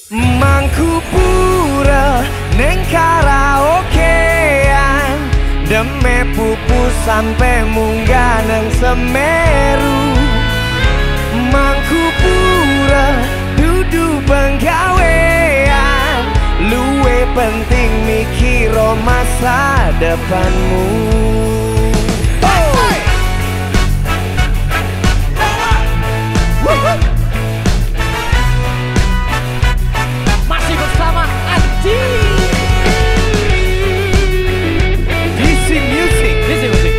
Mangku pura neng karaokean, deme pupu sampai munggah neng Semeru. Mangku pura dudu penggawean, luwe penting mikiro masa depanmu. Masih bersama Anji. DC Music. DC Music.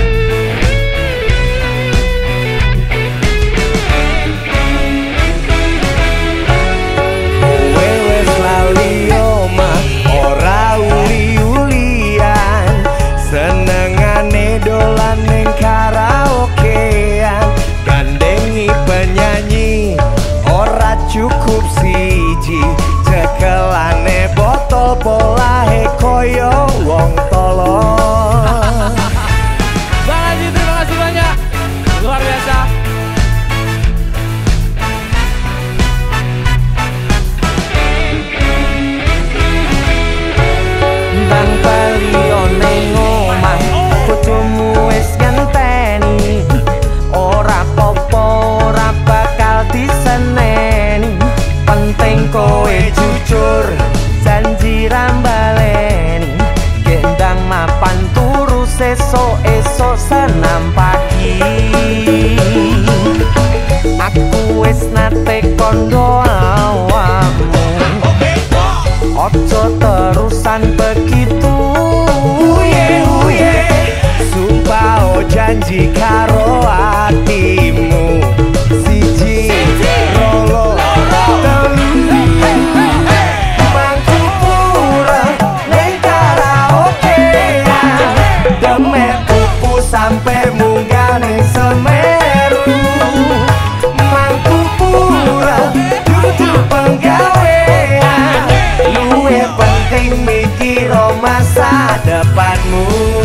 Wewe selalu omah ora uli-ulian, senengane dolan ning karaokean, gandengi penyanyi ora cukup siji, cekelane botol polahe koyo wong tolong. Bang Anji, terima kasih banyak. Luar biasa. Bang Palio neng omah, bojomu wis ngenteni, ora popo ora bakal diseneni. Penting kowe jujur, janji rambaleni, gendang mapan turu esok-esok senam pagi. Aku wis nate kondo awakmu, ojo terusan begitu, uye. Sumpah oh janji karo hatimu, siji rolo telu. Mangku pura neng karaokean, demek pupu sampai munggah neng Semeru. Mangku pura duduk penggawean, luwe penting mikiro masa depanmu.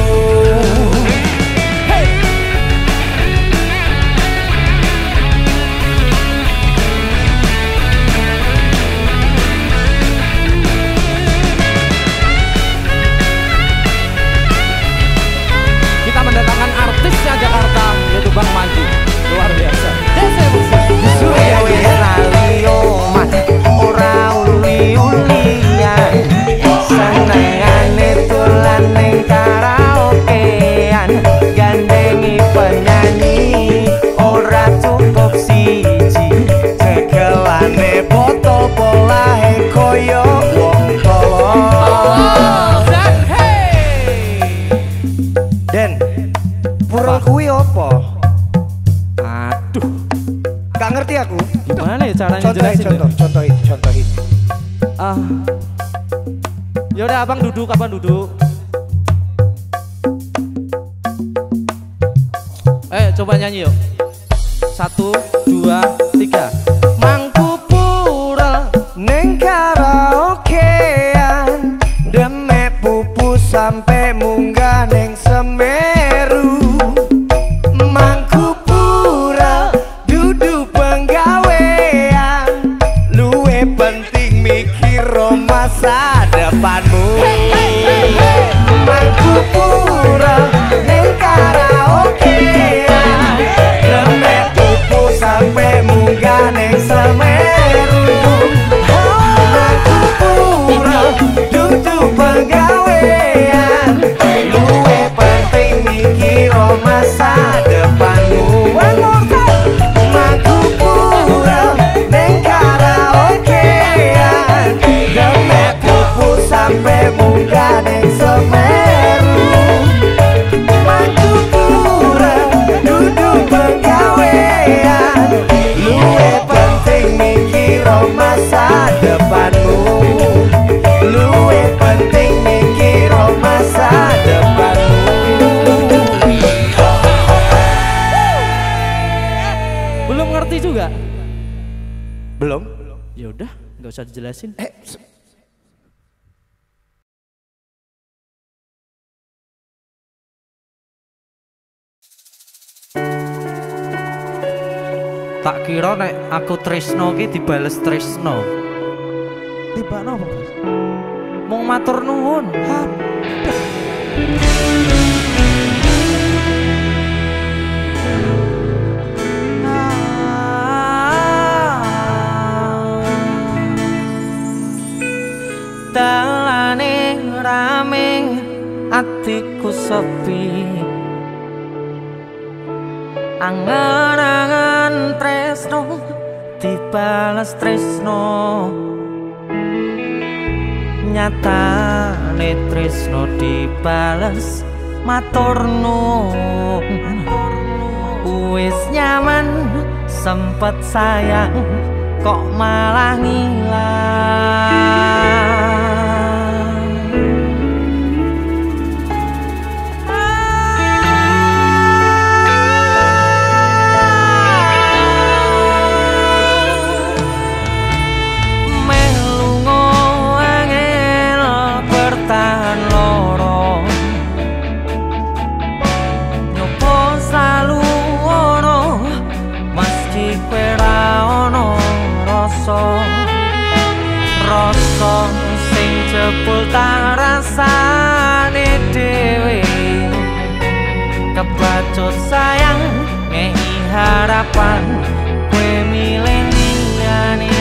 Kita mendatangkan artisnya Jakarta, yaitu Bang Manji. Luar biasa. DC Music. Wewe lali omah ora uli-ulian, senengane dolan ning karaokean, gandengi penyanyi ora cukup siji, cekelane botol polahe koyo wong tolong. Dan hey. Den, pura kuwi opo? Aduh, Gak ngerti aku. gimana ya caranya Contohin, jelasin? contohin. Ah, ya udah abang duduk, coba nyanyi yuk. 1, 2, 3. Mangku pura neng karaokean, demek pupu sampai munggah neng Semeru. Mangku pura dudu penggawean, luwe penting mikiro masa depanmu. Mangku pura neng karaokean, demek pupu sampai munggah neng Semeru. Mangku pura dudu penggawean, luwe penting mikiro masa depanmu. Mangku pura neng karaokean, demek pupu sampai munggah neng Semeru. Mangku pura dudu penggawean, luwe penting mikiro masa depanmu. Luwe penting mikiro masa depanmu. Belum ngerti juga? Belum? Ya udah, nggak usah dijelasin. Tak kira nek aku tresno ki dibales tresno. tiba nopo Bos? Mung matur nuwun. Dalane rame atiku sepi, angan-angan tresno dibales tresno, nyatane tresno dibales matur nuwun. Wis nyaman sempet sayang kok malah ngilang. Rasa sing jebul tak rasane dhewe, kebacut sayang ngei harapan kowe milih liyane.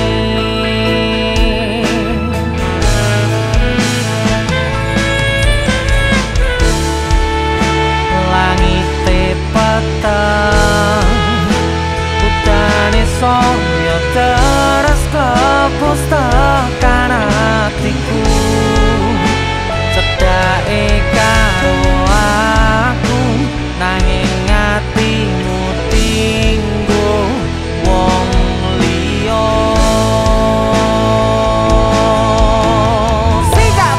Langite peteng udane saya terus kepus tekan hatiku, cedake karo aku nanging atimu tinggo wong liya. Sikap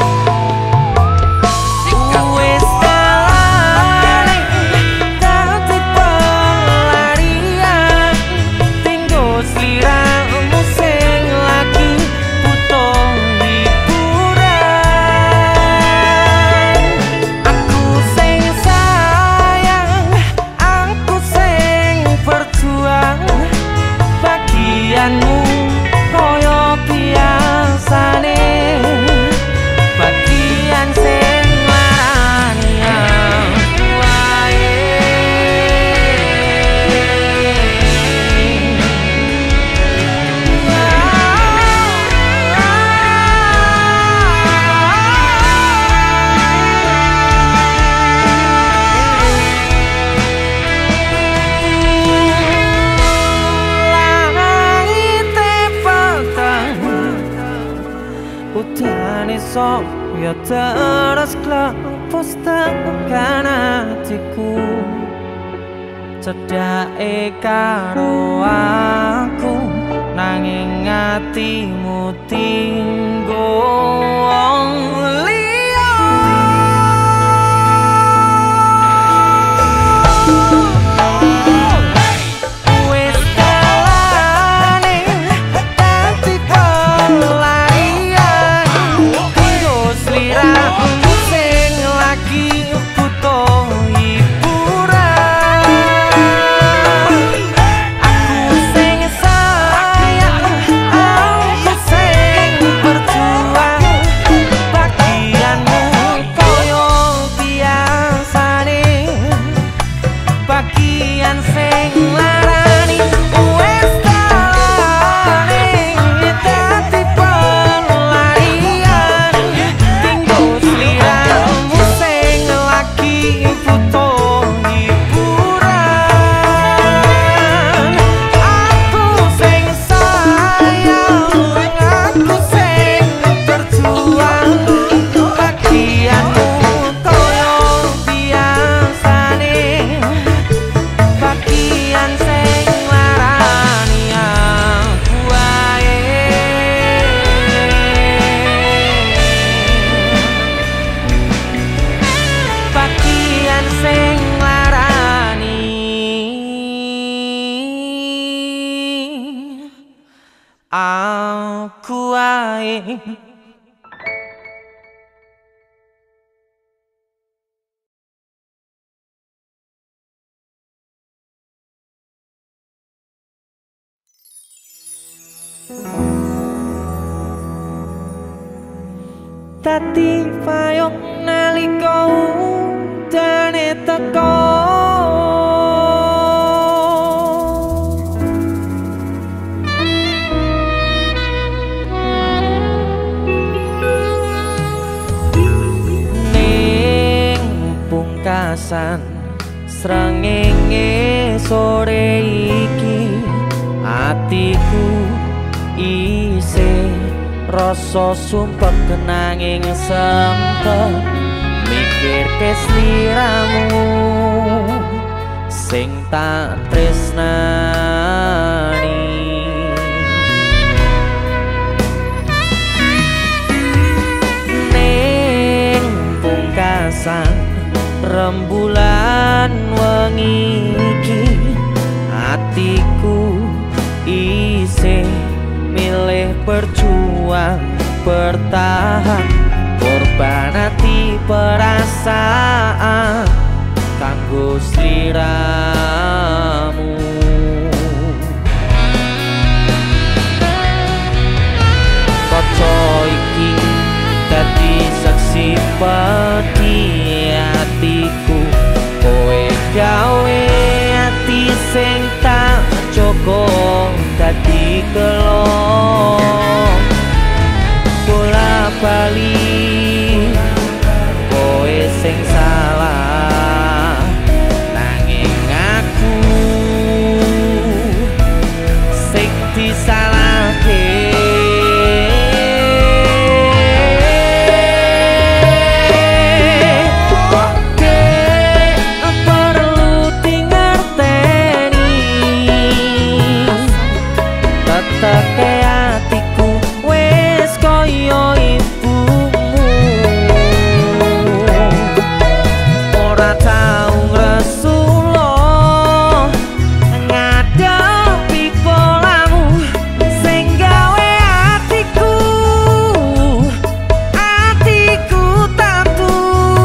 wis dalane dadi pelarian, tinggo sliramu sing lagi butuh hiburan. Aku sing sayang, aku sing berjuang, bagianmu koyo biasane, bagian sing larani aku wae. Langite peteng udane saya terus klepus tekan hatiku, cedake karo aku nanging atimu tinggo wong liya. Wis dalane dadi pelarian, tinggo sliramu sing lagi butuh hiburan. Aku sing sayang, aku sing berjuang, bagianmu koyo biasane, bagian sing larani. Wis dalane dadi pelarian, tinggo sliramu sing lagi butuh hiburan. Aku sing sayang, aku sing berjuang, bagianmu koyo biasane, bagian sing larani aku wae. Bagian sing larani aku wae. dadi payung nalika udane teko. Ning pungkasan srengenge sore iki atiku isih rasa sumpek kenanging sempet mikir kesliramu sing tak tresnani. Ning pungkasan rembulan wengi iki atiku isih milih berjuang bertahan korban hati perasaan kanggo sliramu. Kaca iki dadi saksi peti atiku kowe gawe ati sing tak joko dadi kelong bola bali kowe sing salah nanging aku sing disalahke. Teke atiku wis kaya ibumu ora tau ngresula ngadepi polamu sing gawe atiku tatu.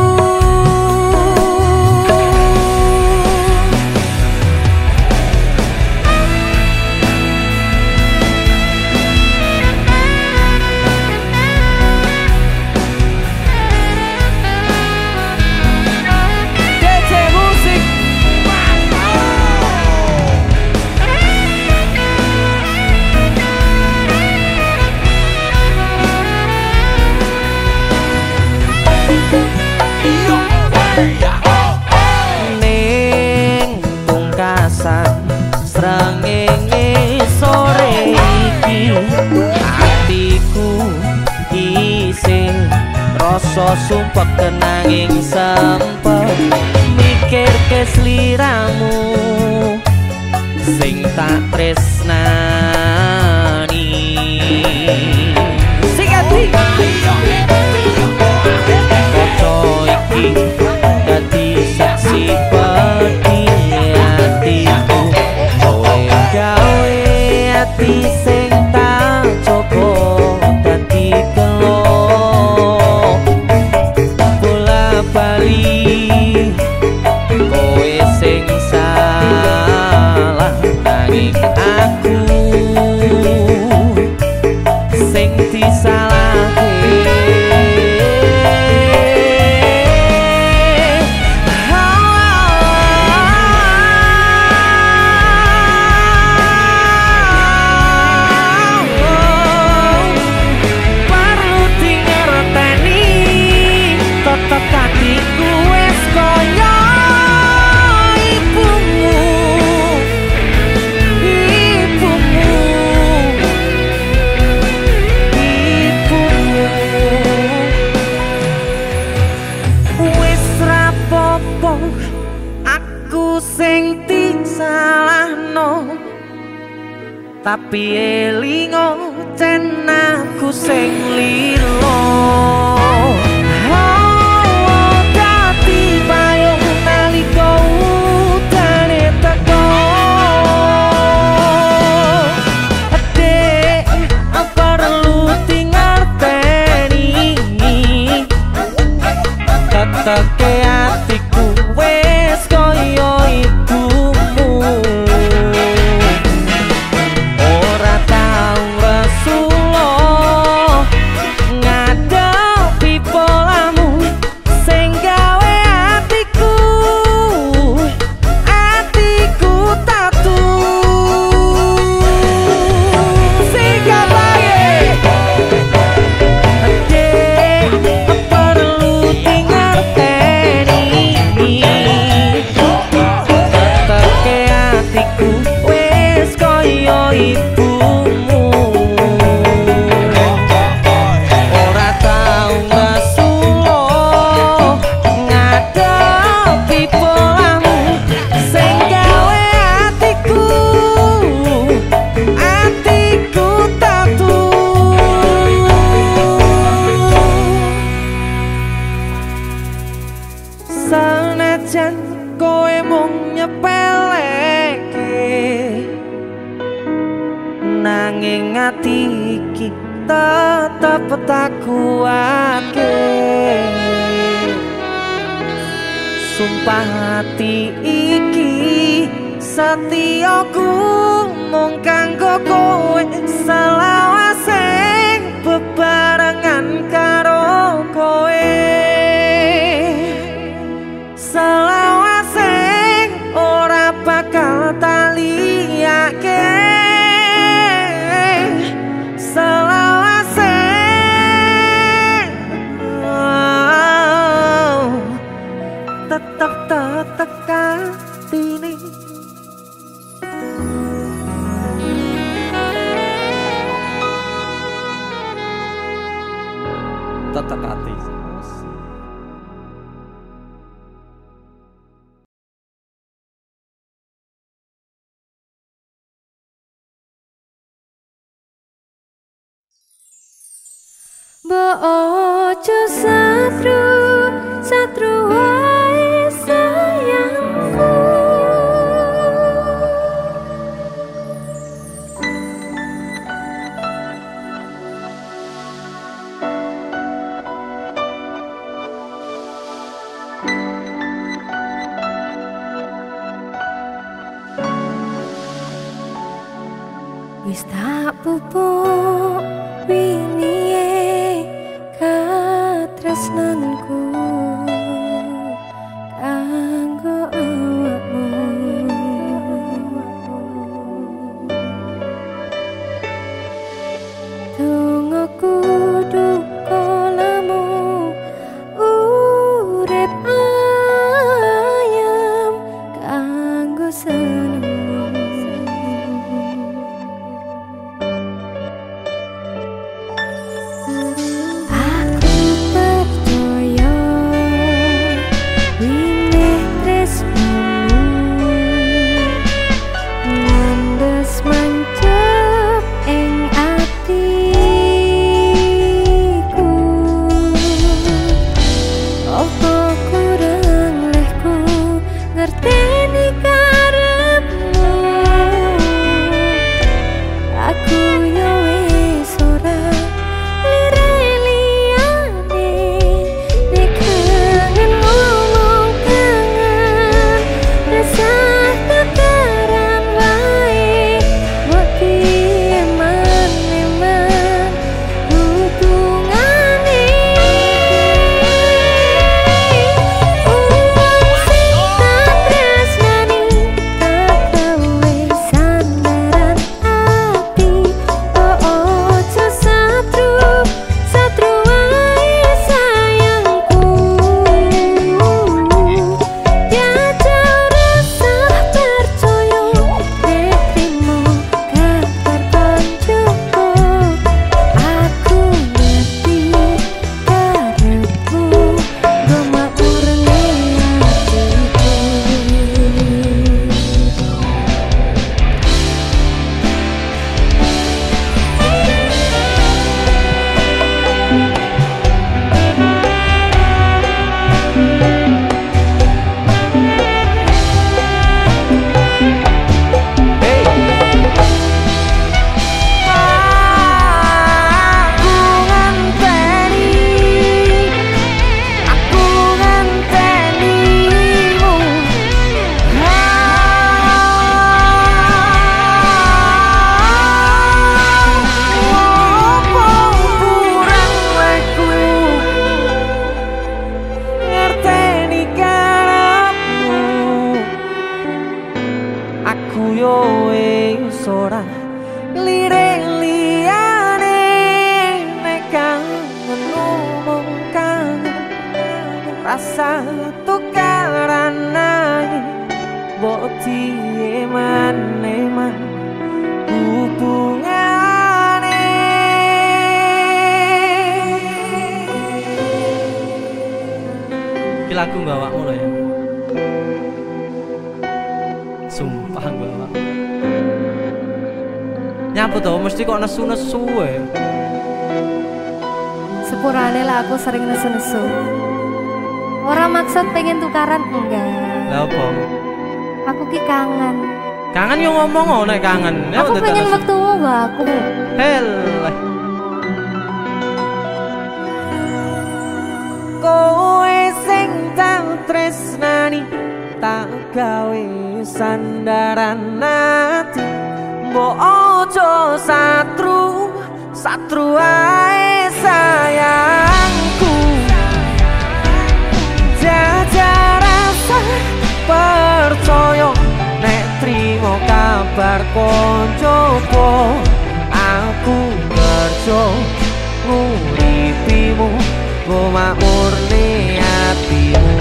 Ning pungkasan srengenge sore iki atiku isih rasa sumpek kenanging sempet mikir kesliramu sing tak tresnani. Sing ati iki dadi saksi peti atiku kowe gawe ati sing tak joko dadi kelong bola bali kowe sing salah nanging aku sing disalahke. Aku sing disalahno tapi elingo cen aku sing lilo. Dadi payung nalika udane teko. Dek perlu dingerteni teteke atiku wis kaya ibumu ora tau resula ngadepi Senajan kowe mung nyepeleke, nanging ati iki tetep tak kuatke. Sumpah hati iki setiaku mung kanggo kowe, selawase bebarengan karo kowe, selawase ora bakal tak liyake, selawase tetep katine. Tetep hati. Mbok ojo satru, satru wae sayangku. Wis tak pupuk wingi katresnanku kanggo awakmu. Dongaku duka lamu urip ayam kanggo seneng. rasa tukaran nanging mbok piye maneh man hubungane. Iki lagu mbawakmu lho ya. Sumpah mbawak. Nyapa to mesti kok nesu-nesu wae. Sepurane lah aku sering nesu-nesu. Orang maksud pengen tukaran enggak. Lah apa? Aku ki kangen. Kangen yo ngomong oh nek kangen. Aku pengen waktu aku. Helah. Kowe sing tak tresnani tak gawe sandaran ati. Mbok ojo satru, satru ae sayangku. Jajal rasa percaya nek trimo kabar koncoku. Aku kerja nguripimu, go makmurne atimu.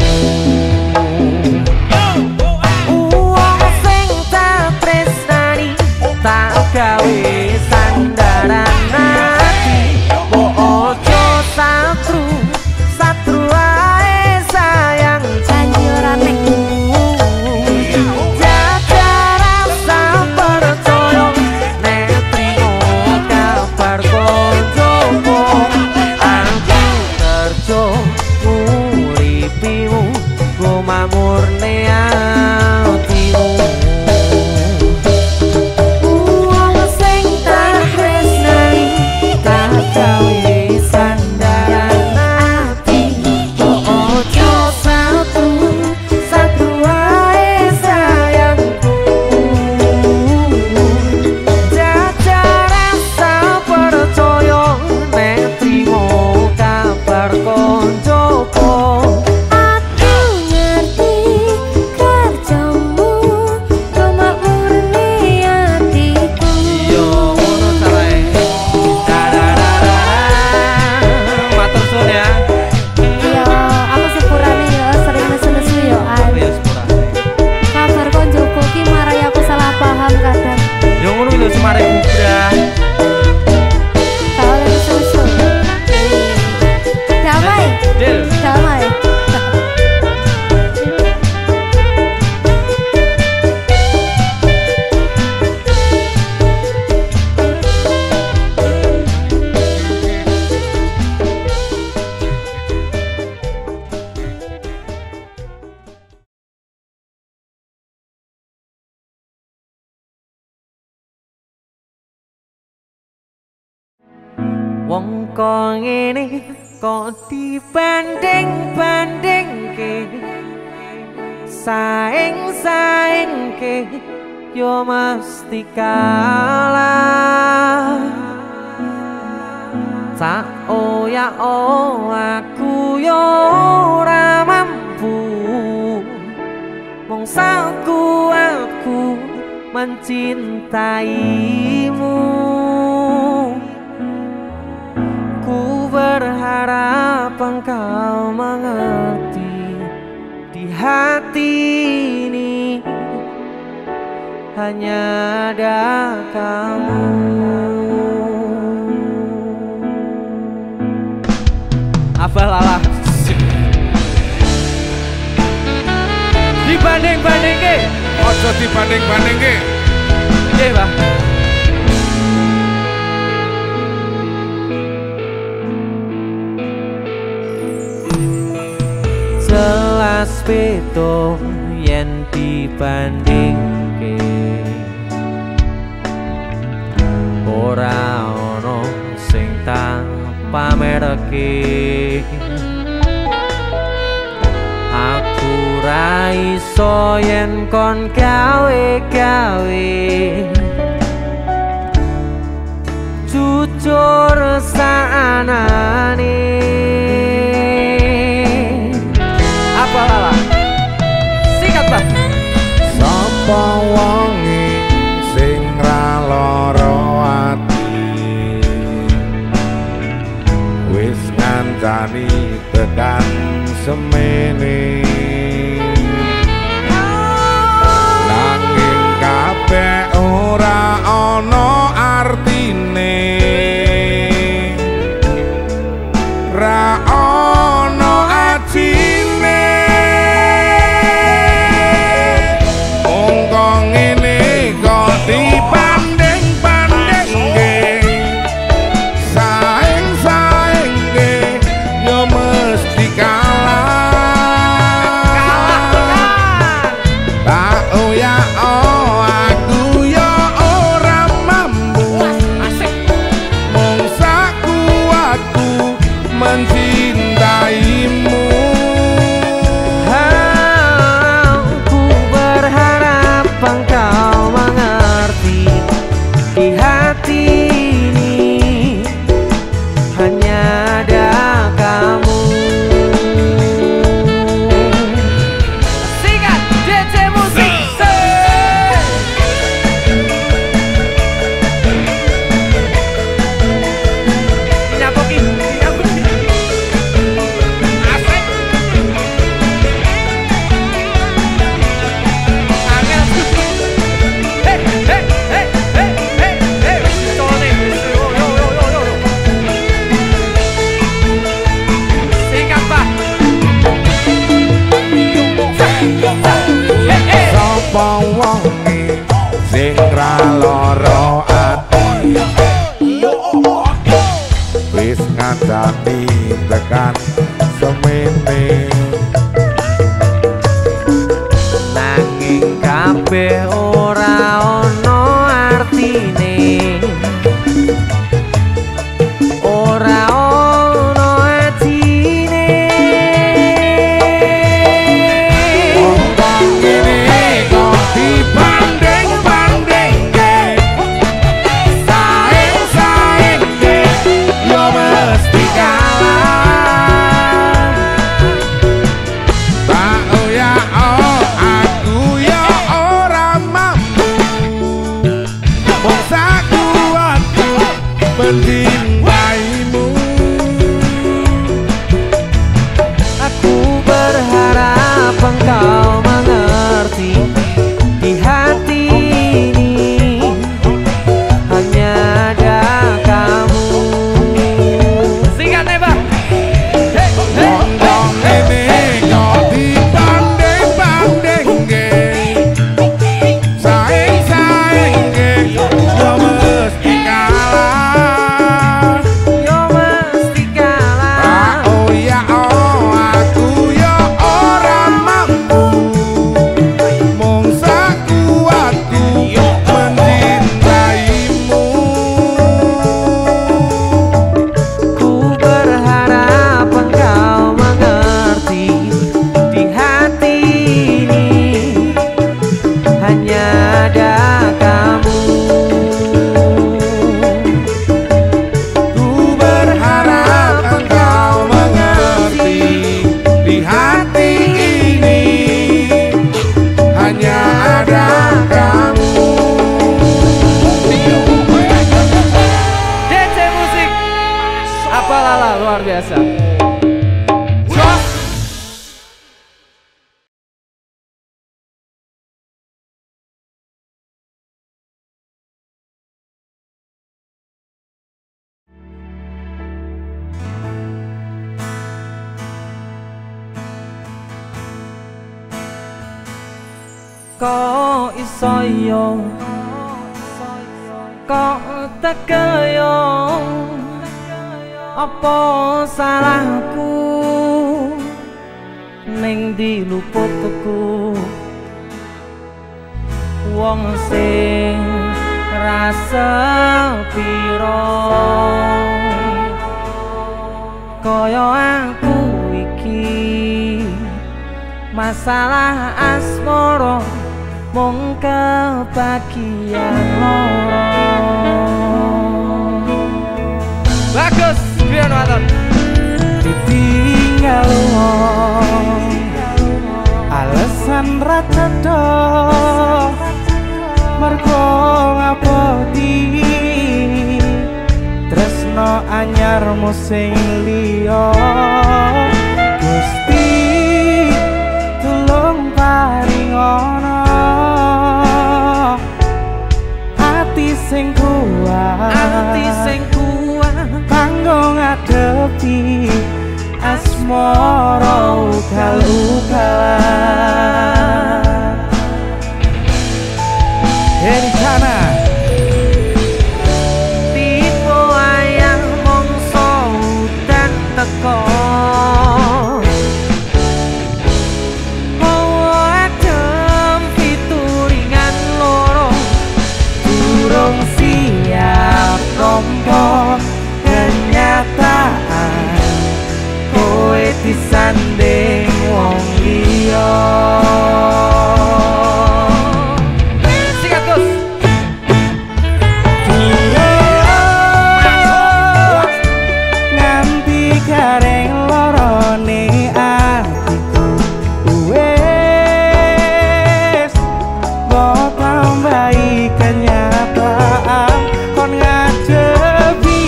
Uang sing tak tresnani tak gawe sandaran ati. Mbok ojo satru, satru ae sayang. Janji ora nek murni atimu. Uang sing tak tresnani tak gawe sandaran ati. Ojo satru, satru ae sayangku. Jajal rasa percaya nek trimo kabar koncoku. Wong kok ngene kok dibanding-bandingke, saing-saingke yo mesti kalah. Tak oyak aku yo ora mampu, mung sakuatku mencintaimu. Ku berharap engkau mengerti, di hati ini hanya ada kamu. Apalah dibanding-bandingke, ojo dibanding-bandingke. Nggih, Pak. Jelas beda yen dibandingke, ora ono sing tak pamerke. Aku ra iso yen kon gawe-gawe, jujur saanane. Apalah sikat Pak. Sapa wonge sing ra lara ati, wis ngancani tekan semene. Nanging kabeh ora ana artine, ra ana ajine. Wong kok ngene kok dibanding-bandingke, saing-saingke yo mesti kalah. ra lara ati wis ngandani tekan semene nanging kabeh ora ono artine ora ono atine ngene kok dibanding-bandingke saing-saingke yo mesti kalah tak ya aku ya ora mampu mung sakuatku mendingaimu aku berharap engkau mengerti di hati ini hanya ada kamu singkat nih bang ngomong ini kok dibanding-bandingke saing-saingke yo mesti kalah yo mesti kalah oh ya aku ya ora mampu mung sakuatku mendingaimu ku berharap engkau mengerti di hati ini hanya ada kamu ku berharap engkau mengerti di hati ini hanya ada kamu DC Musik apa lala luar biasa kok iso yo kok tekel yo apa salahku ning diluputku wong sing rasa piro kaya aku iki masalah asmara mung kebagian loro bagus Brian Watton ditinggal alasan rata-rata mergo ngapoti tresno anyarmu sing liya Gusti tulung paringono ati sing kuat kanggo ngadepi asmara ugal-ugalan Erikana tipe ayang mongso udan teko adem fituringan loro durung siap rompo kenyataan kowe disanding wong liya sikat Gus nganti gareng lorone atiku wes mbok tambahi kenyataan kon ngadepi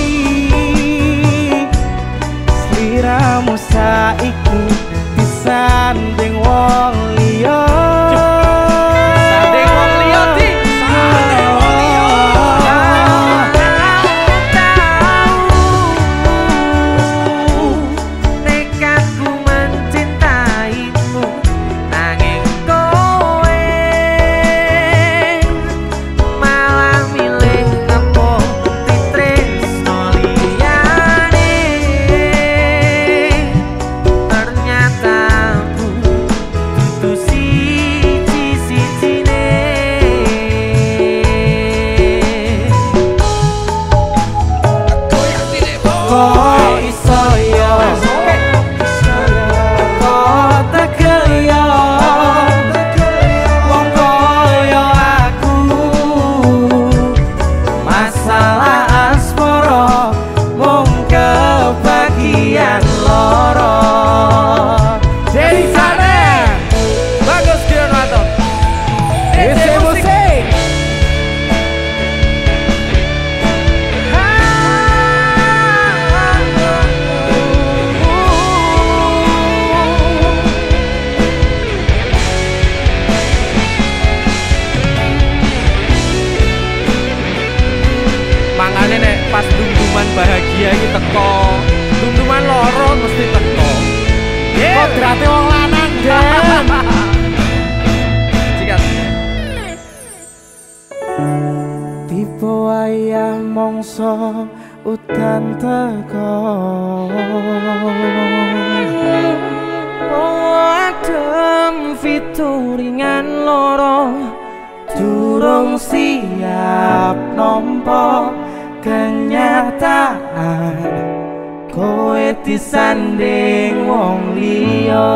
sliramu saiki disanding wong liya sanding wong liya di sanding wong liya tekadku mencintaimu nanging kowe Berarti wong lanang Den. Sikat. Tipe wayah mongso udan teko adem fituringan loro durung siap nampa kenyataan kowe disanding wong liya.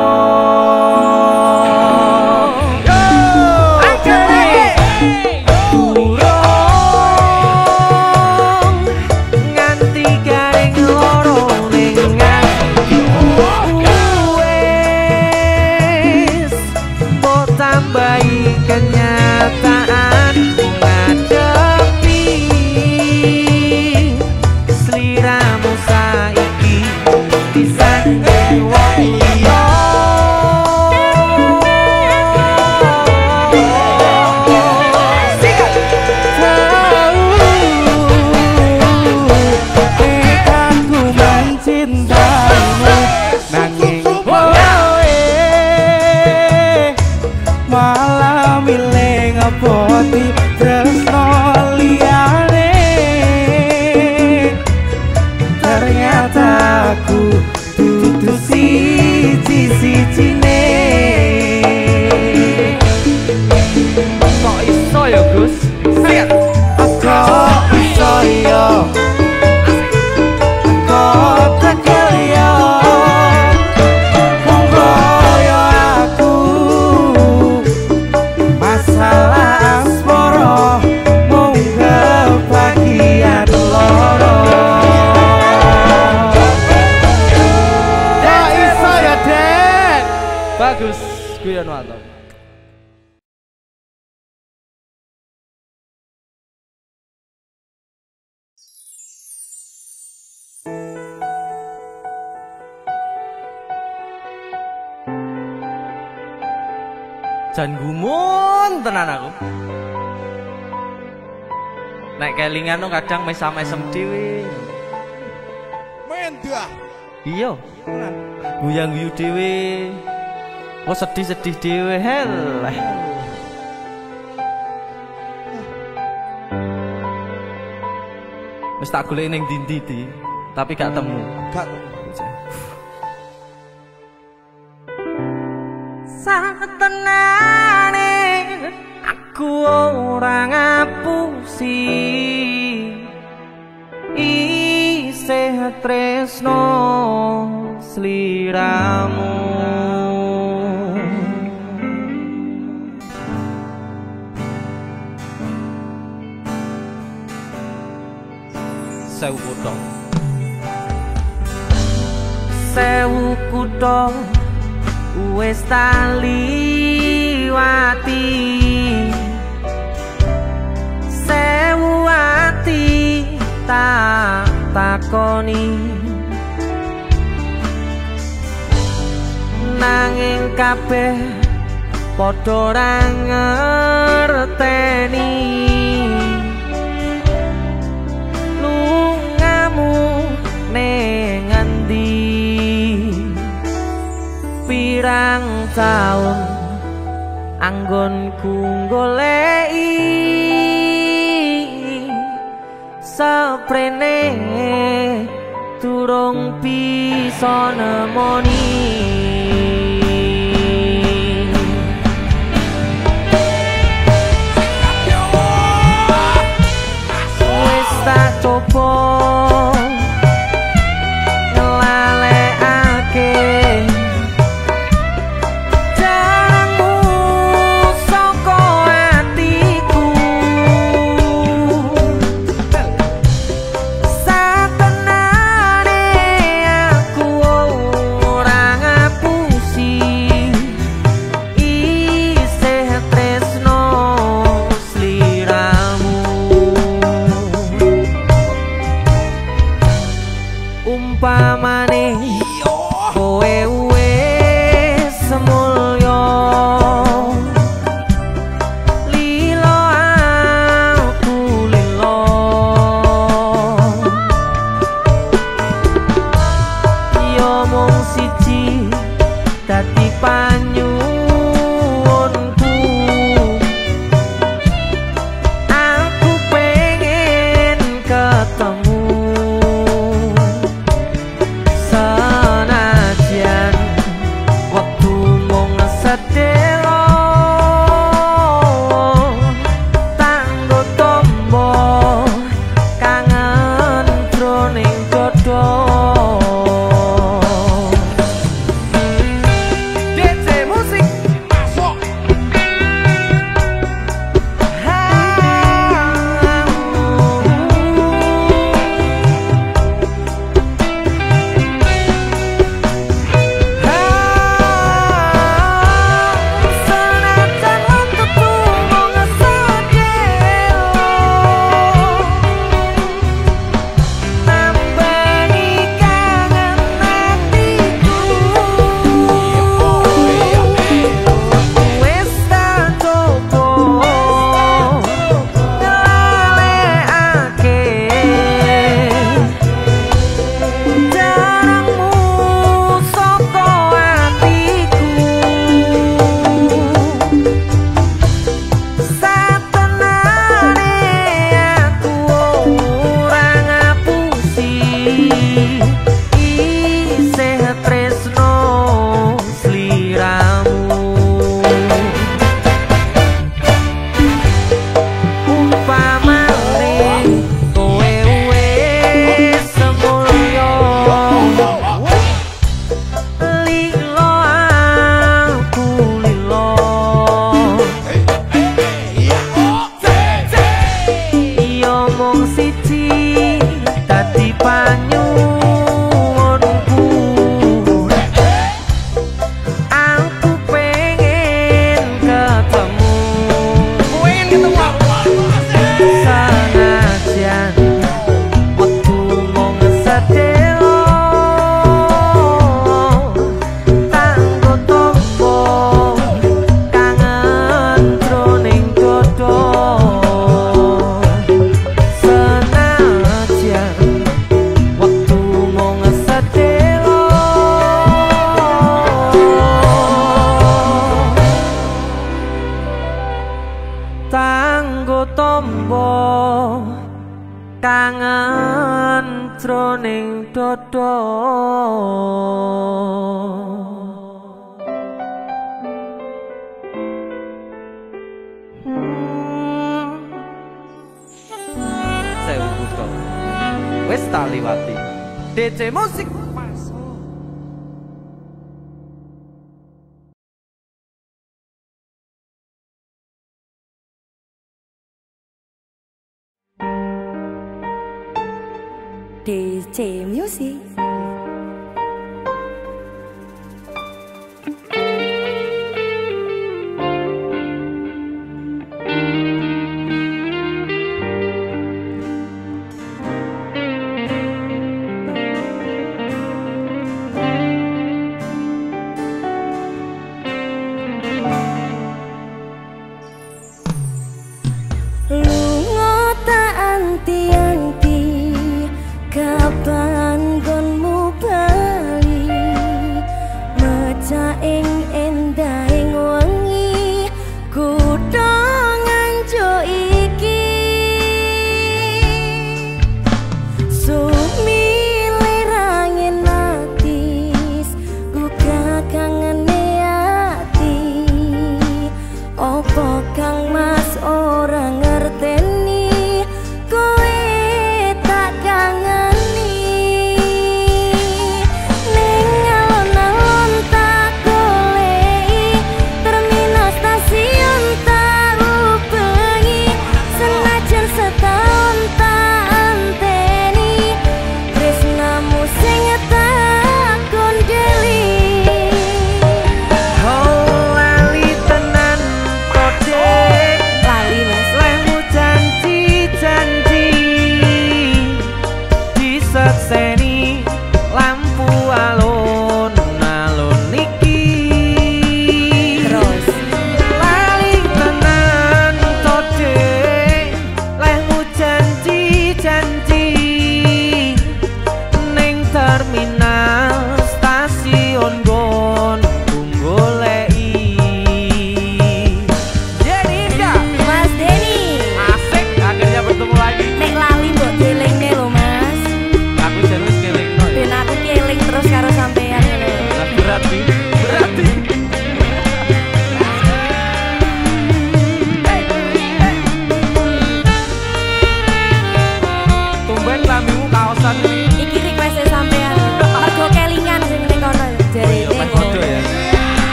Kenyataan ngadepi sliramu saiki disanding wong liya. Aku mencintamu nanging malah milih ngepoti tresno liyane. Ternyata aku dudu siji-sijine. Kok iso ya Gus? Sikat. Kok iso ya? Kok tekel ya? Wong kaya aku masalah asmara mung kebagian loro. Kok iso ya Den. Bagus, guyon mantap. Jan gumun tenan aku. Nek kelingan no kadang mesam-mesem dhewe. Mendah. Iya. Guyang-guyu dhewe. Oh sedih-sedih dhewe heleh. Wis tak golek ning ndi-ndi tapi gak temu. Gak Satenane aku ora ngapusi isih tresno sliramu. Sewu kutho, sewu kutho wis tak liwati, sewu ati tak takoni, nanging kabeh padha ora ngerteni lungamu ning endi. Pirang taun anggonku goleki saprene durung bisa nemoni. Wis tak coba dadi panyuwunku. Aku pengen ketemu senajan waktu mung sedelo tanggo tombo kangen jroning dodo. Tanggo tombo kangen jroning dodo. Sewu buka wis tak liwati DC Musik. DC Music. Lunga tak anti-anti kapan gonmu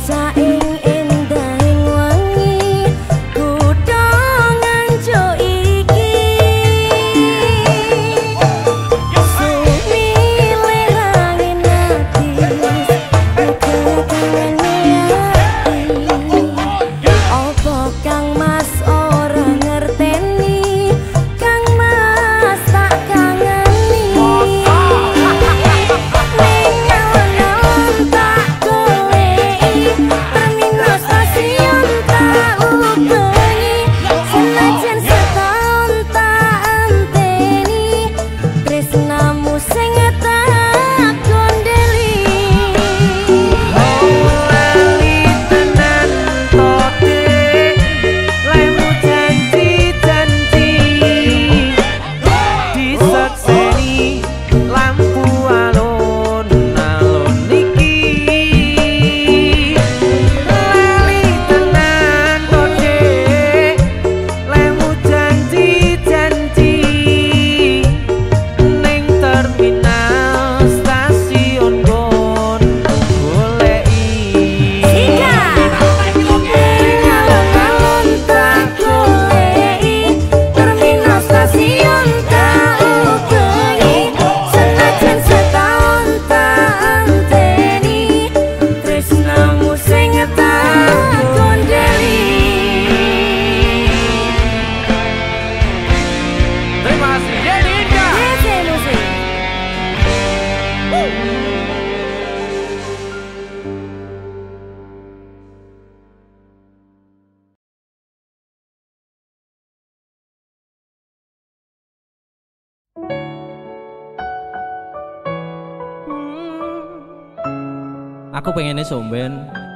Aku pengennya somben.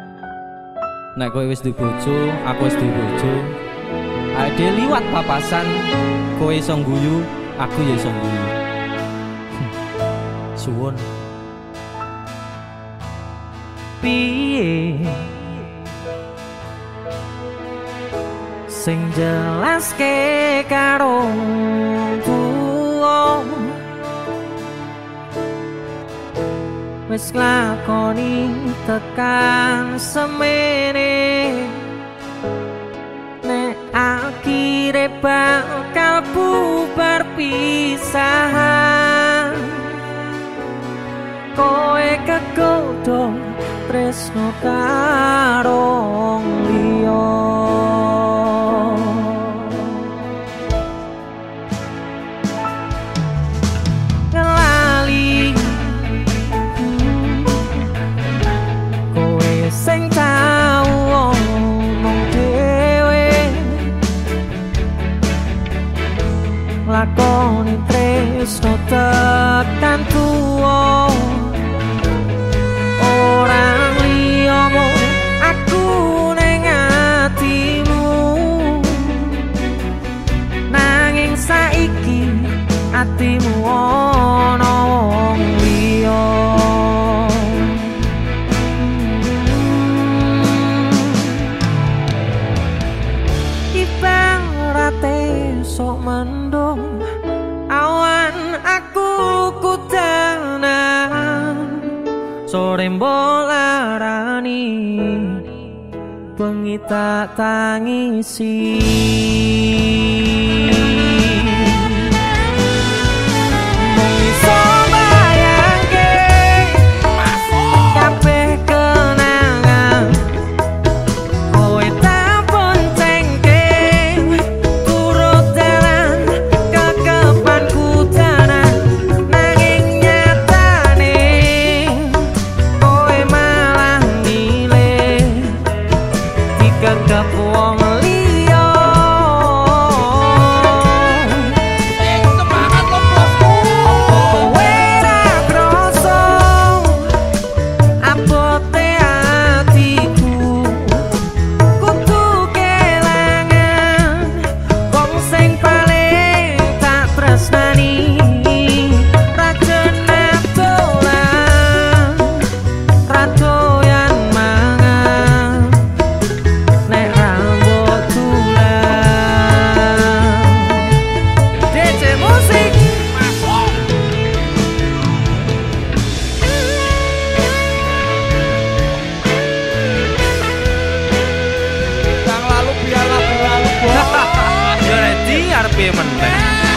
Nek kowe wis duwe bojo, aku wis duwe bojo. Ade liwat papasan, kowe iso ngguyu, aku ya iso ngguyu. Suwun. Piye sing jelaske karo tuwa wis lakoni tekan semene nek akhire bakal bubar pisahan kowe kegodhong tresno karo liya ngelali kowe sing tau omong dhewe lakoni tresno tekan tuwa orang liyamu aku ning atimu nanging saiki atimu ana wong liya ibarate sok mendung awan aku kudanan sore mbolarani bengi tak tangisi mung iso bayangke kabeh kenangan kowe tak boncengke turut dalan kekepanku danan nanging nyatane kowe malah milih digagap wong liya piye meneh.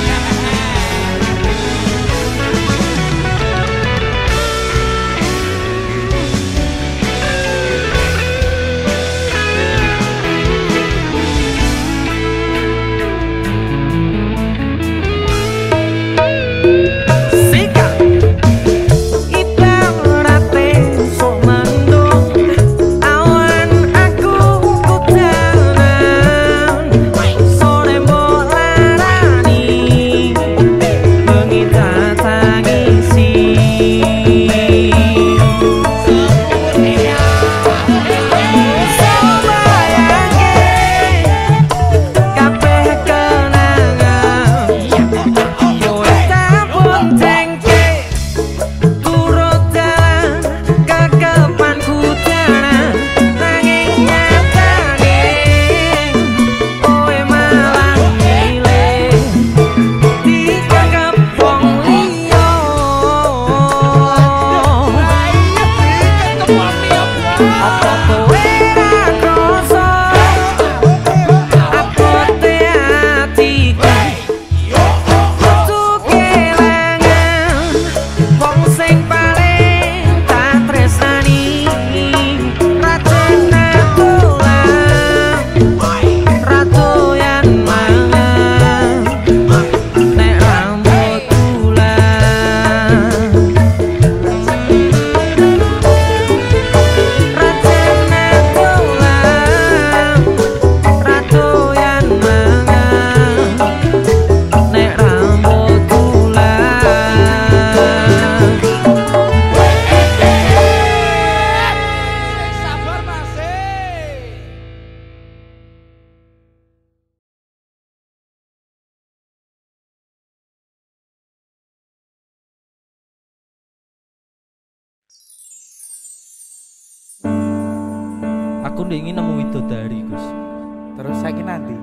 Aku ingin nemu widodari, Gus. Terus saiki nanti.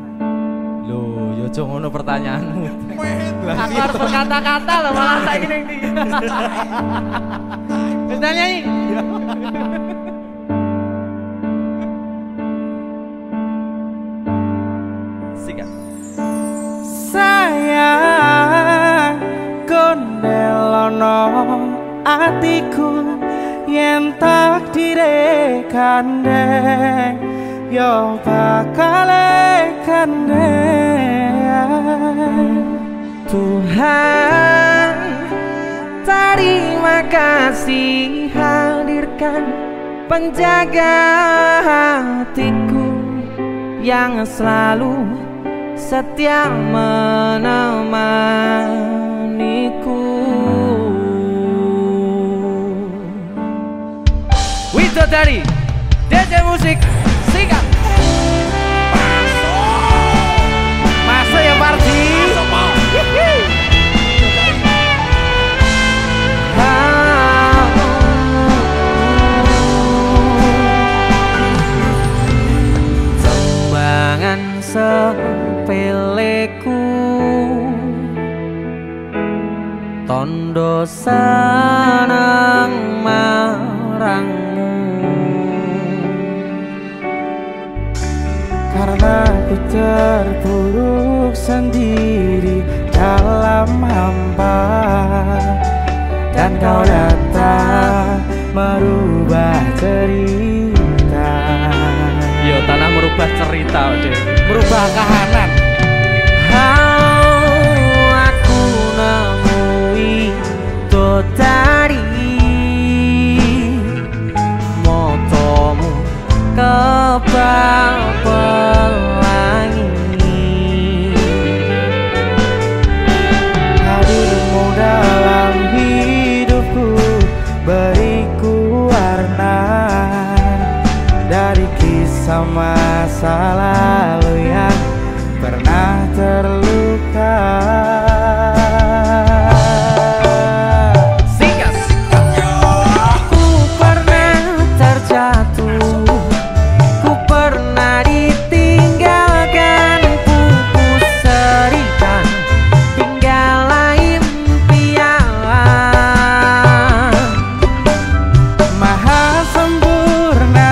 Loh, yo aja ngono pertanyaanmu. Aku harus berkata-kata loh malah saiki ning ndi. Wis nyanyi. Sikat. Sayang kondelono atiku yen takdire kandeng yo bakal kandeng. Tuhan, terima kasih hadirkan penjaga hatiku yang selalu setia menemaniku. Widodari, DJ Musik, sikat. Masuk ya Pardi. Tembangan sepeleku, tondo seneng marangmu, karena ku terpuruk sendiri dalam hampa, dan kau datang merubah cerita. Yo tanah merubah cerita deh. Merubah kahanan. Aku nemui dodari, motomu kebal pelangi, Hadirmu dalam hidupku beriku warna dari kisah masa lalu yang pernah terluka. ku pernah terjatuh, ku pernah ditinggalkan, pupus serikan tinggallah impian. Maha sempurna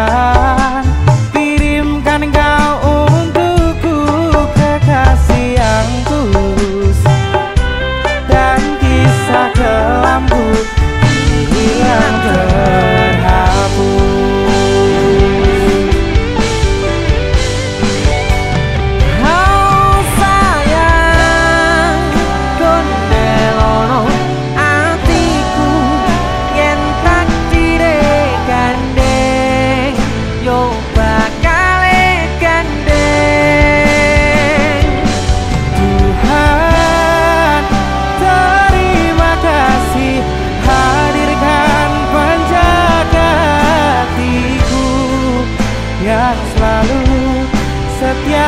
Tuhan, kirimkan kau untukku kekasih yang selalu setia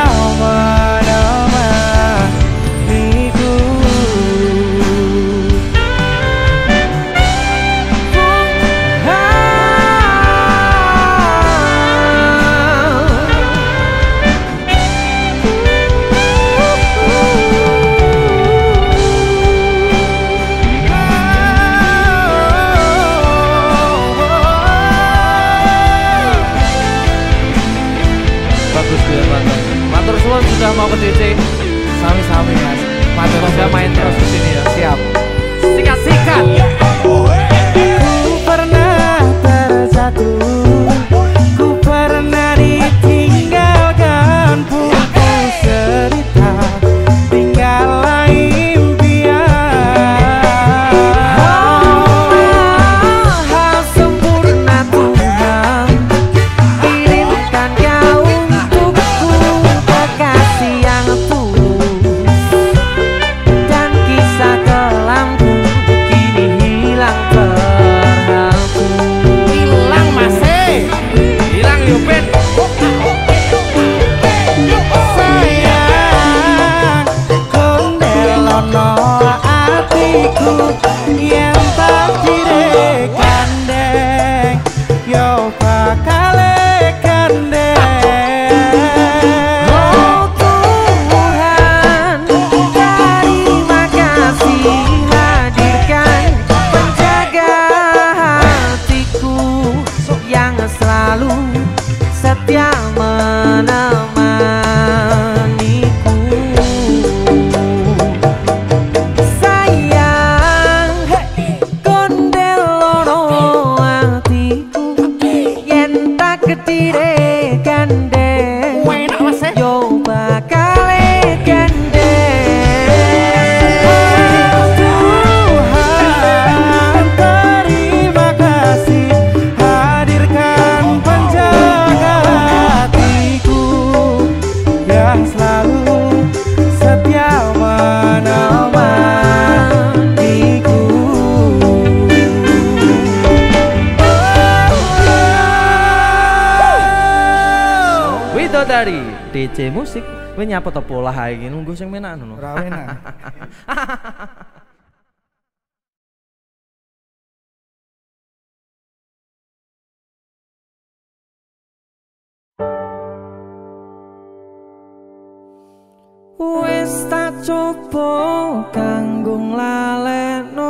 menemaniku. Matur suwun sudah mau ke DC. Sami-sami mas. Matur sudah main terus di sini ya. Siap. Sikat-sikat. Ku pernah terjatuh, ku pernah ditinggalkan, putus cerita, tinggallah impian. Hal sempurna Tuhan kirimkan kau untukku, kekasih yang tulus, dan kisah kelamku kini hilang terhapus. Hilang masih, Hilang Yupin. sayang, kondelono atiku yang tak direkandeng, yo bakale kandeng. Oh Tuhan, terima kasih hadirkan penjaga hatiku yang selalu setia menemaniku. Sayang, kondelono hatiku yen tak ketire gandeng, yo bakale gandeng. Tuhan, terima kasih hadirkan penjaga hatiku yang selalu setia menemaniku. Widodari DC Musik. Kowe nyapa to pola ae iki nunggu sing menak ngono. Rawena. Wis tak coba kanggo nglalekno,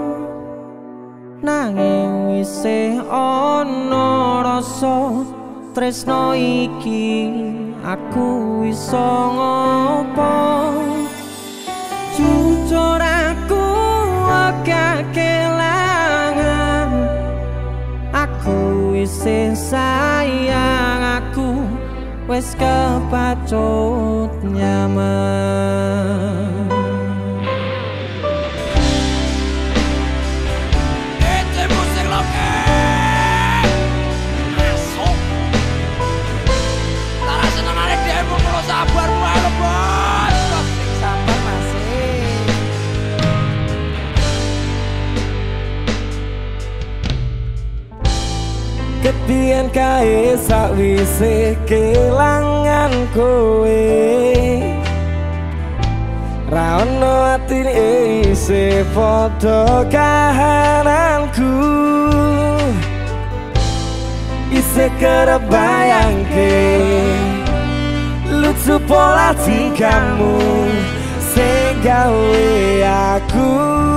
nanging isih ana rasa tresno iki. Aku iso ngopo? Jujur aku agak kelangan, aku isih sayang, aku wis kepacut nyaman. Kepian kae sakwise kelangan kowe, ra ono atine isih padha kahananku, isih kerep bayangke lucu pola tingkahmu sing gawe aku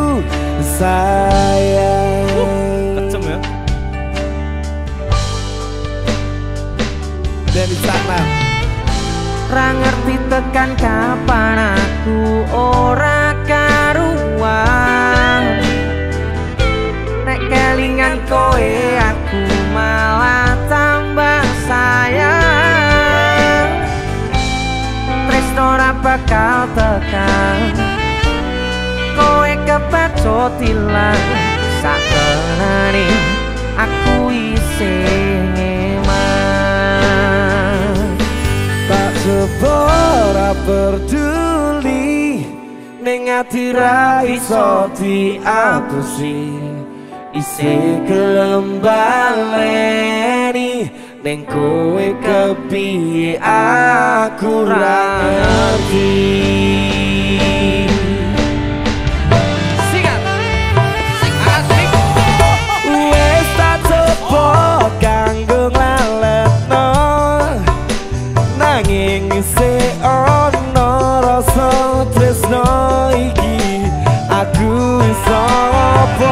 sayang. Kejem ya. Dari sana Ra ngerti tekan kapan aku ora karuan, nek kelingan kowe aku malah tambah sayang. Tresno ora bakal tekan, kowe kepacut ilang, sakenane aku isih tak sebora peduli, ning ati ra iso diapusi, isih gelem baleni ning kowe kepiye aku ra ngerti. Wes tak coba kanggo nglaletno nanging isih ana rasa tresno iki aku iso apa.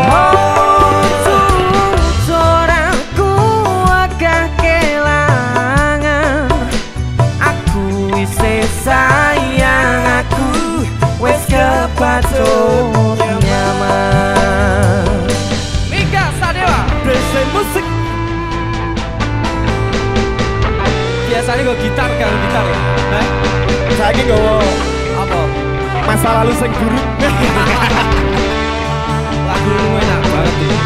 Sayang aku wes kepacut nyaman. Mika Sadewa Desa musik Biasanya gue gitar kan, gitar ya. Nah, saya ini nggawa apa? masa lalu sing buruk. Lagu lu enak banget ya.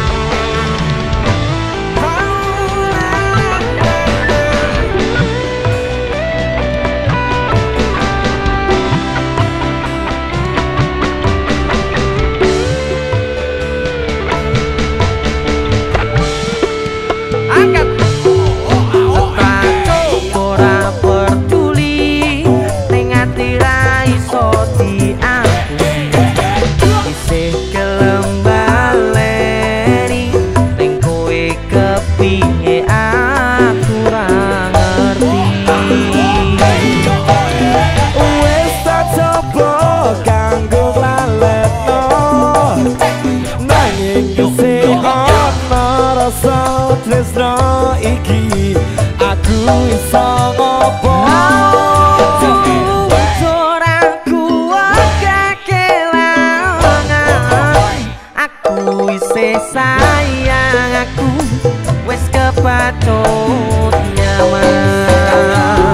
Tresno iki aku iso ngopo. ora kuat kekelangan. Aku isih sayang aku wes kepacut nyaman.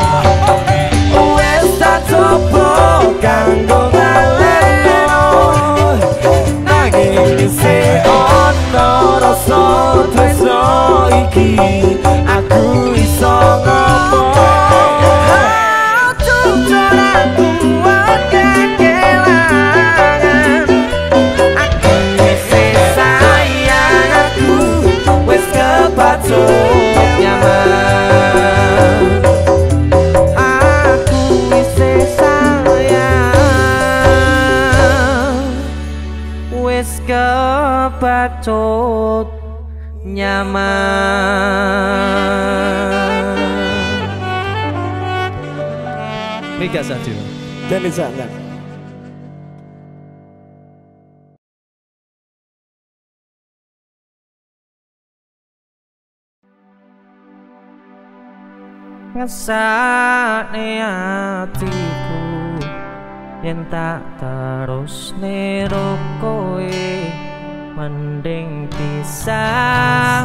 Wes tak coba kanggo ngaleno nanging isih ana rasa tresno iki aku iso ngopo. Kepacut nyaman. Mika Sadewa Dan di sana ngesakne atiku yen tak terus nero kowe mending pisah.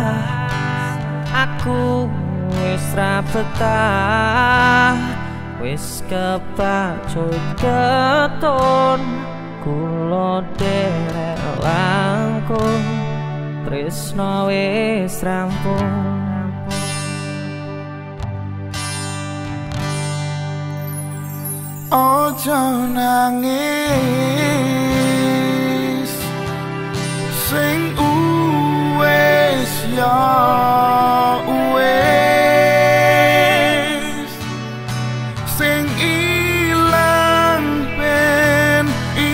Aku wis ra betah wis kepacut keton kula derek langkung tresno wis rampung. Ojo nangis sing uwes ya uwes sing ilang ben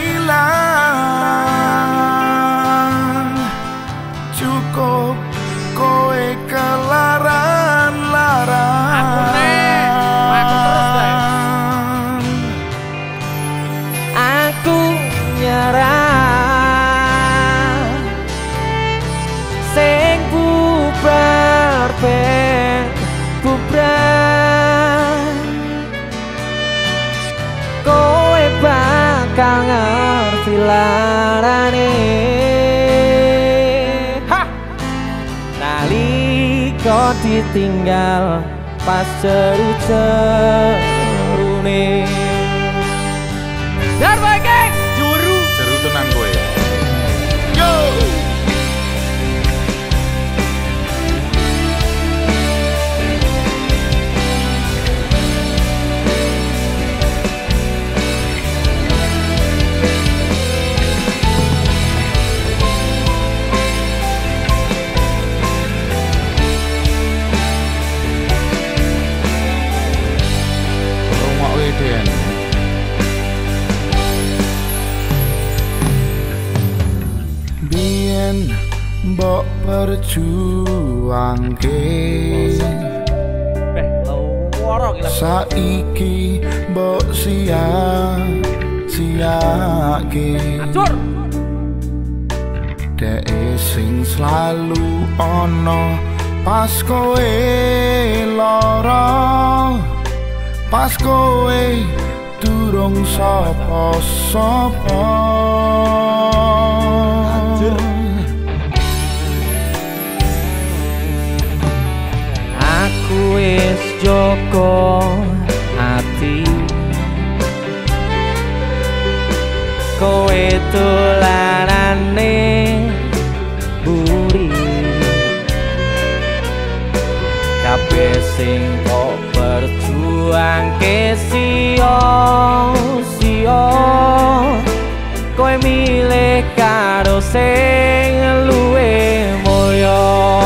ilang cukup kowe kelaran-laran. Aku nyerah sing bubar ben bubar kowe bakal ngerti larane. Nalika ditinggal pas jeru-jerune Darboy Gang Jeru tenan kowe. Yo. Den. Biyen mbok perjuangke, saiki mbok sia-siake. Dek sing selalu ono pas kowe lara, pas kowe durung sapa-sapa. Aku wis joko ati, kowe dolanane buri, kabeh sing kok berjuangke sia-sia, kowe milih karo sing luwih mulya.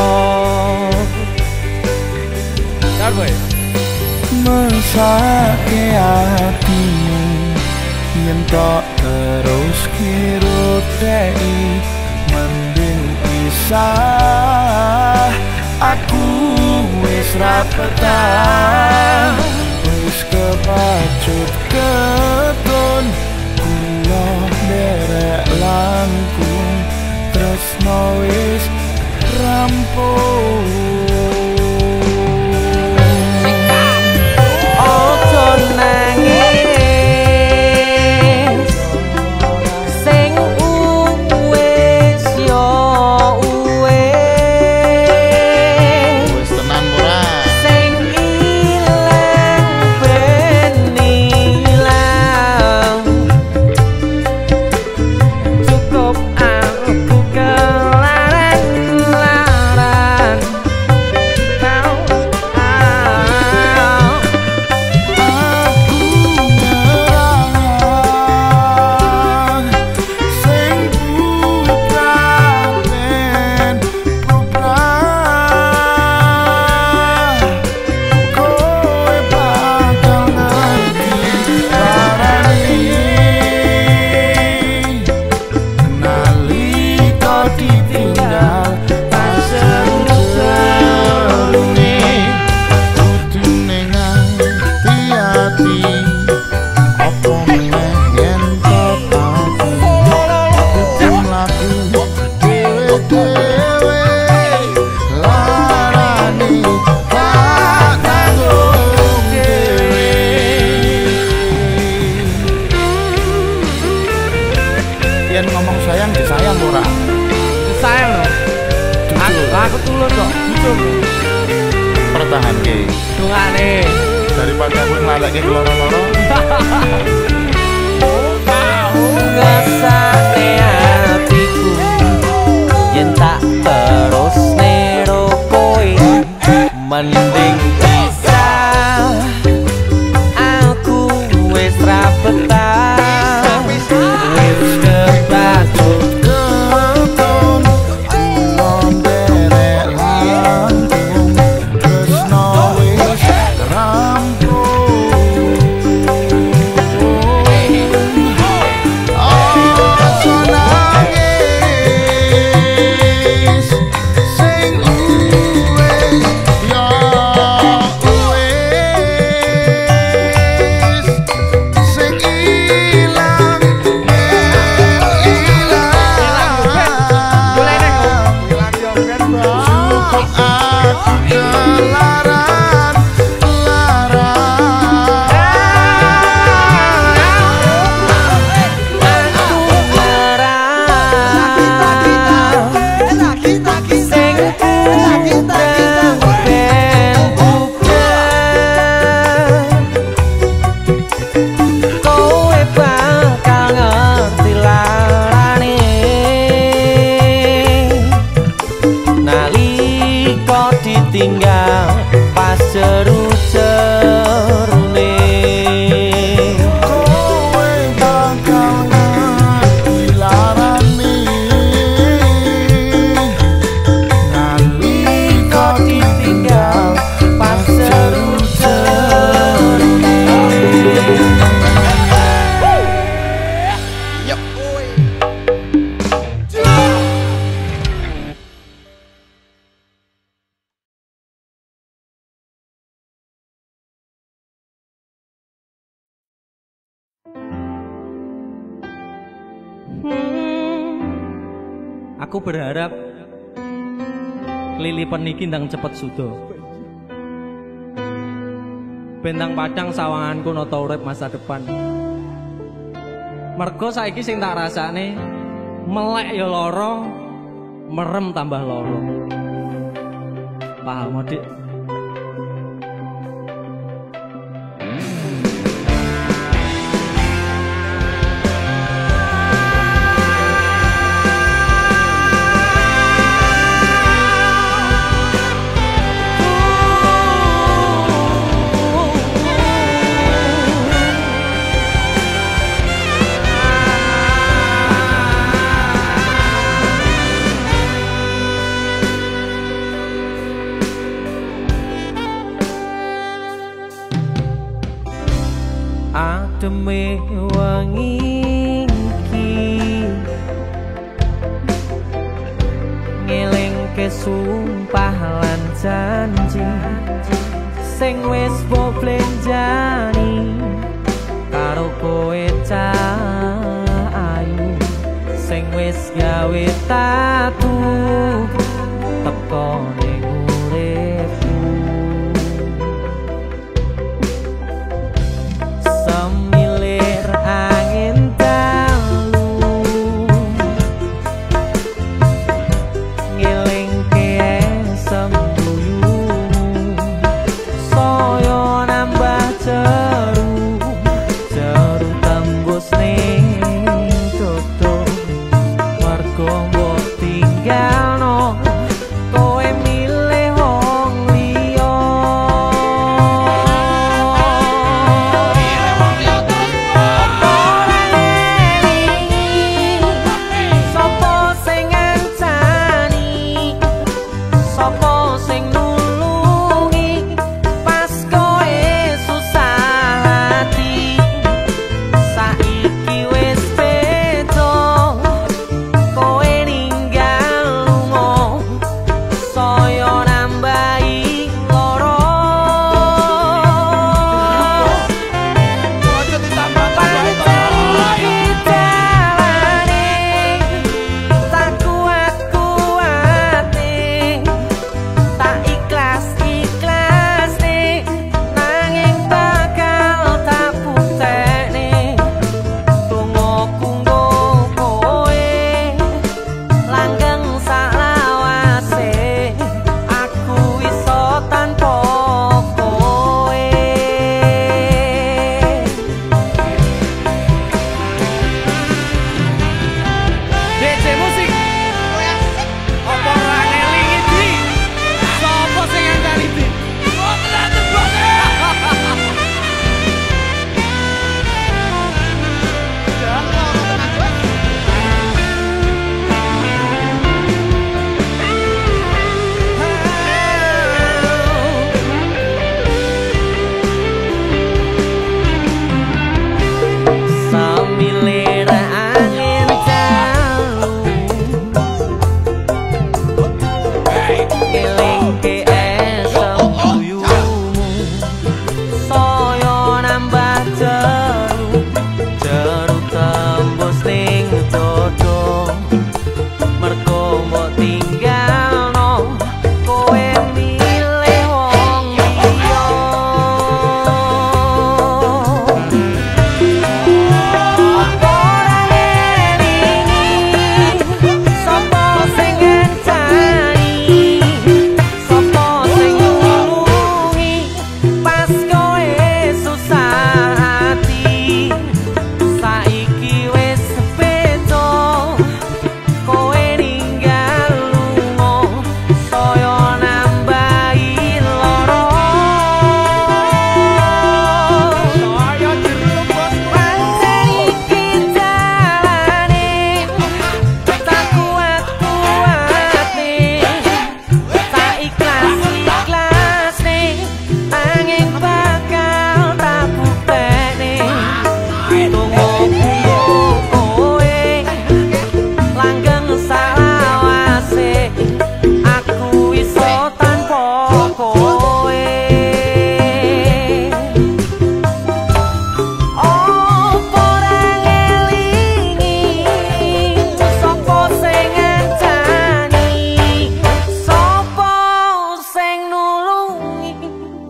Mesake atimu yen tok terus kira dei, mending pisah. Aku wis ra betah, wis kepacut keton, kula derek langkung, tresno wis rampung. Yen ngomong sayang disayang ora? Disayang loh. Aku tulus kok, jujur. Pertahanke. Dungane. Daripada aku nglaleke loro-loro. Ngasane atiku yen tak terus nero kowe, mending pisah. Aku wis ra betah, wis kebacut keton, ulon derek langkung, tresno wis rampung. Ojo nangis, sing uwes yo uwes, sing ilang ilang. Aku berharap kelilipan iki ndang cepet sudo. Bentang padang sawanganku nata urip masa depan. Mergo saiki sing tak rasane melek ya lara, merem tambah lara. Paham, Dik? Ademe wangi iki ngelingke sumpah lan janji sing wis mbok blenjani karo kowe cah ayu sing wis gawe tatu teko ning uripku. Semilir angin dalu ngelingke sembuyu saya nambah jeru tembus ning dodo mergo mbok tinggalno kowe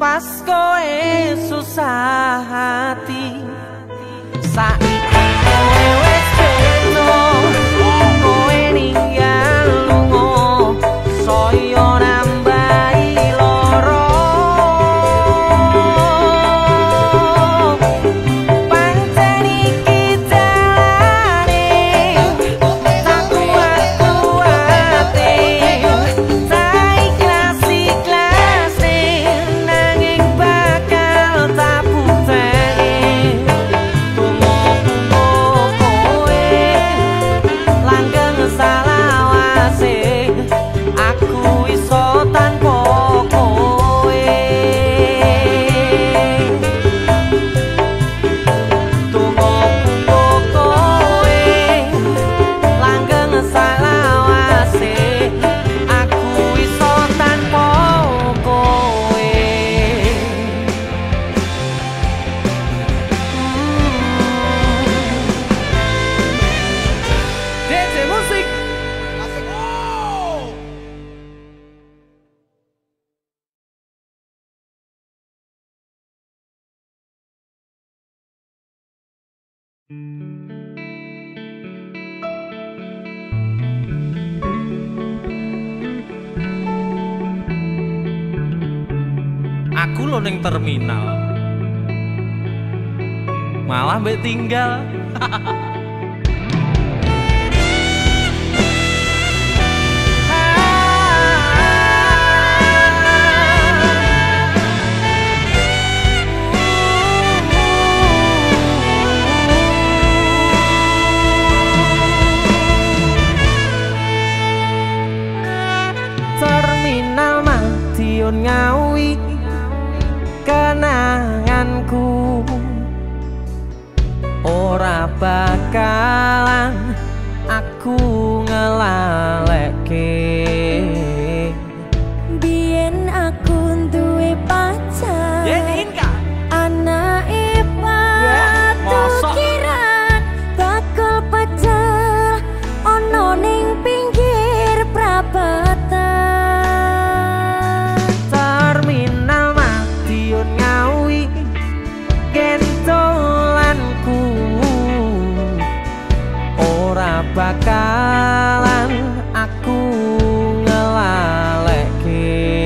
pas kowe susah hati saiki kowe wis beno kowe ninggal lunga saya nambahi loro pancen iki jalane tak kuat-kuate tak ikhlas-ikhlase nanging bakal tak bukteni tunggu kowe langgeng salawase aku iso tanpa kowe tunggu kowe langgeng salawase aku iso tanpa kowe DJ musik Aku lo ning terminal malah mbek tinggal. Terminal Madiun Ngawi kenanganku ora bakalan aku ngelalekke Biyen aku duwe pacar anake Mosok. patukiran bakal pecel ono ning pinggir prapatan Terminal Madiun Ngawi gentolanku ora bakalan aku ngelalekke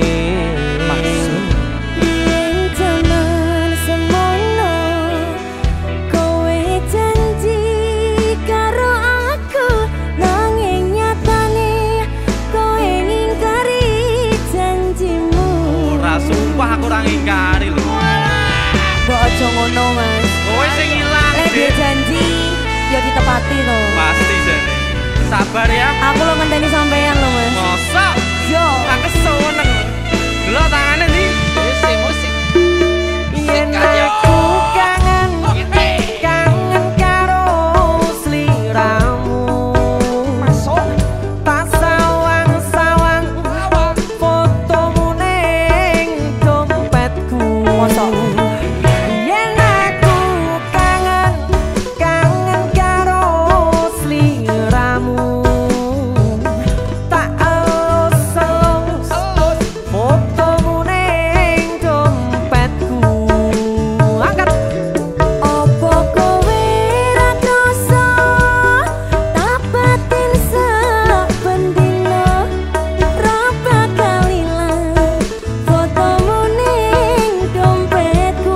Biyen jaman semono kowe janji karo aku nanging nyatane kowe ngingkari janjimu Ora sumpah aku ora ngingkari lho. Mbok aja ngono Mas Kowe sing ilang, Lek dia Dik. janji ya ditepati to Pasti jane. Sabar ya. Aku lo ngenteni sampean lo Mas Mosok Yo tak keseneng. Lho tangane ndi? Musik. yen aku kangen karo sliramu tak sawang-sawang fotomu ning dompetku yen aku kangen karo sliramu tak elus-elus fotomu ning dompetku angkat Opo kowe ra krasa tapatin saben dina ra bakal ilang fotomu ning dompetku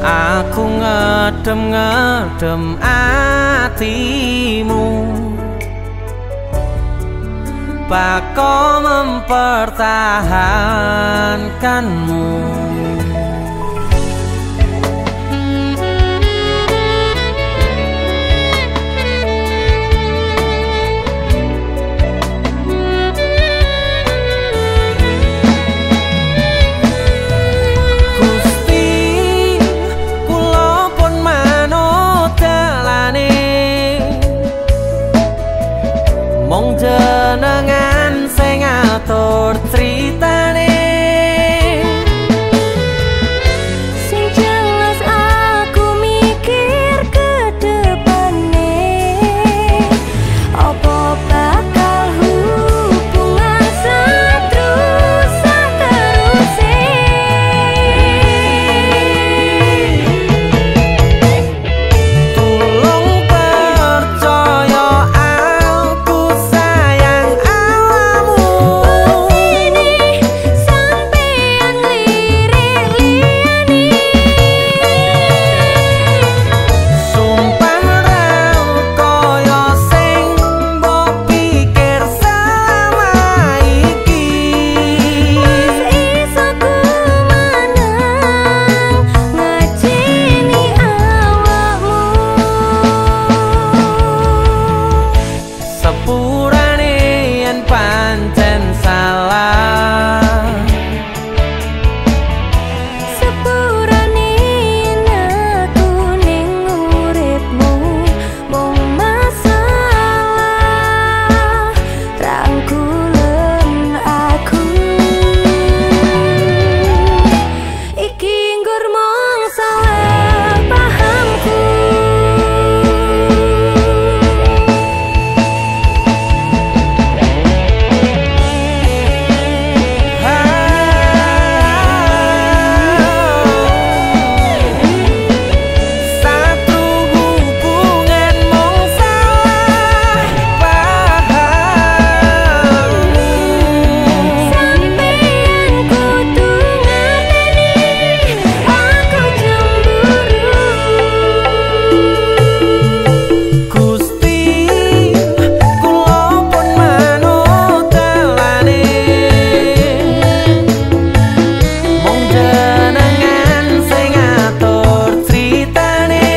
Aku ngedem-ngedem atimu, bako mempertahankanmu. Mong jenengan sing ngatur critane, Sing jelas aku mikir ke depane, apa bakal hubungan seterus seterusé. tulung percaya aku sayang awamu. Ini sampeyan lirik liyane, Sumpah ra kaya sing mbok pikir selama iki. iso ku menang ngajeni awakmu. Sepurane yen pancen salah, Sepurane aku ning uripmu mung masalah rangkulen aku. Iki nggur mung salah pahamku. satu hubungan mung salah paham. Sampeyan kudu ngerteni aku cemburu. Gusti kula pun manut dalane, mong jenengan sing ngatur critane.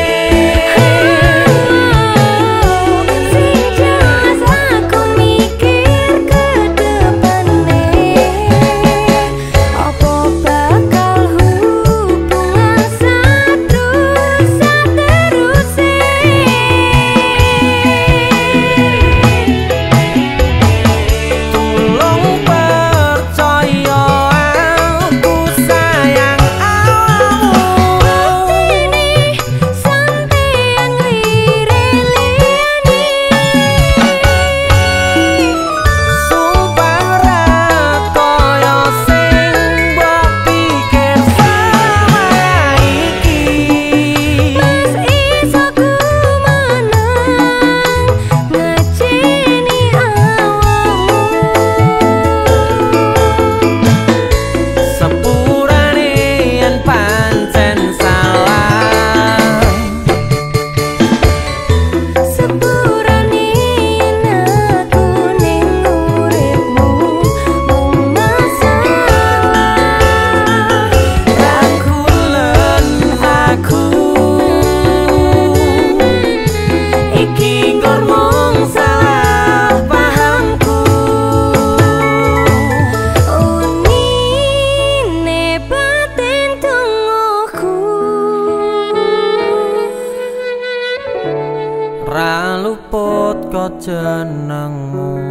Sing jelas aku mikir ke depane, apa bakal hubungan seterus seterusé. Tulung percaya aku sayang awamu. Ini sampeyan lirik liyane, Sumpah ra kaya sing mbok pikir selama iki. Mas iso ku menang ngajeni awakmu. Sepurane yen pancen salah, Sepurane aku ning uripmu mung masalah rangkulen aku. Iki nggur mung salah pahamku. unine batin tungguku. Ra luput kok jenengmu.